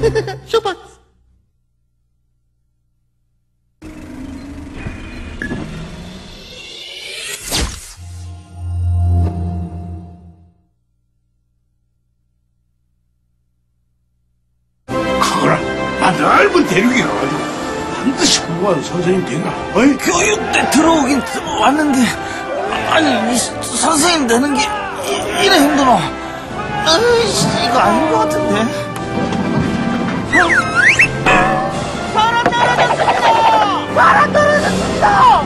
쇼박스. 그거라, 나 넓은 대륙이라 가지고 반드시 공부하는 선생님 된가? 어이? 교육대 들어오긴 들어왔는데, 아니, 이 선생님 되는 게 이래 힘들어. 아이씨, 이거 아닌 것 같은데. 바람 떨어졌습니다! 바람 떨어졌습니다!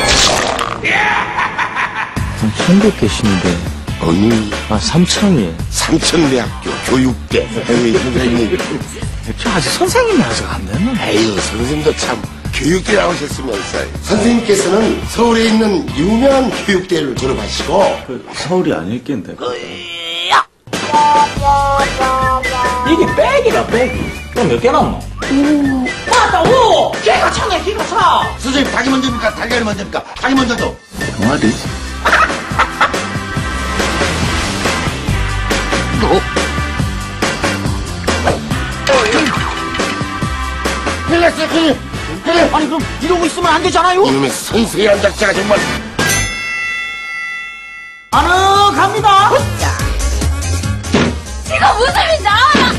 천국 계시는데. 어느 삼천이에요. 삼천대학교 교육대 선생님. 저 아직 선생님이 아직 안 됐나? 에휴, 선생님도 참 교육대 나오셨으면서. 선생님께서는 서울에 있는 유명한 교육대를 졸업하시고. 서울이 아닐 낀데. 이게 백이라, 백이. 그럼 몇 개 남노? 맞다, 오! 개가 차네, 개가 차! 선생님, 닭이 먼저입니까? 달걀이 먼저입니까? 닭이 먼저죠. 동아리? 큰일 났어요, 큰일. 아니, 그럼 이러고 있으면 안 되잖아요? 이놈의 선생의 한작자가 정말. 갑니다! 지금 웃음이 나와라!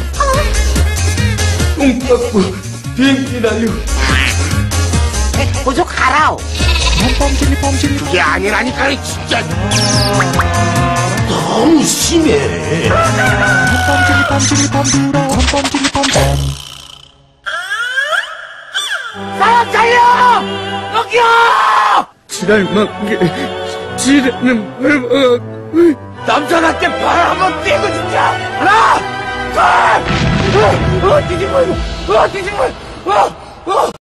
어서 가라오! 그게 아니라니까, 진짜. 너무 심해. 사람 살려! 여기요! 남자답게 발 한번 떼고 진짜! 하나! 둘! 뒤집어! 뒤집어!